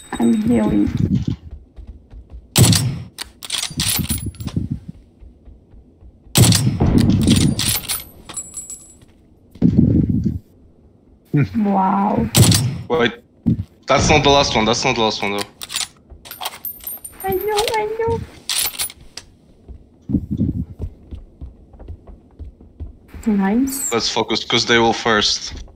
I'm healing. Wow. Wait. That's not the last one. That's not the last one, though. I know. Nice. Let's focus, because they will first.